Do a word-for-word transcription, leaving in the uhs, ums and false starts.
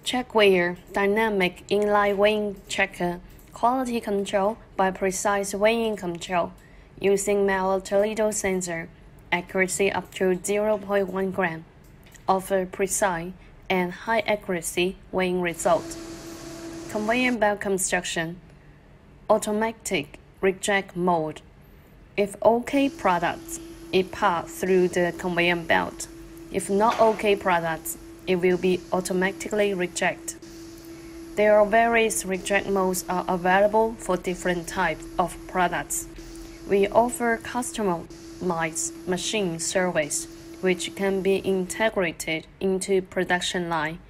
Checkweigher dynamic inline weighing checker, quality control by precise weighing control, using metal Toledo sensor, accuracy up to zero point one gram, offer precise and high accuracy weighing result. Conveyor belt construction, automatic reject mode. If OK products, it pass through the conveyor belt. If not OK products, it will be automatically rejected. There are various reject modes are available for different types of products. We offer customized machine service, which can be integrated into production line.